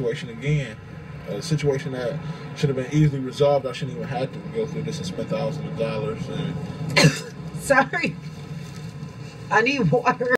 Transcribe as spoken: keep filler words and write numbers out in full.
situation again. A situation that should have been easily resolved. I shouldn't even have to go through this and spend thousands of dollars. And Sorry. I need water.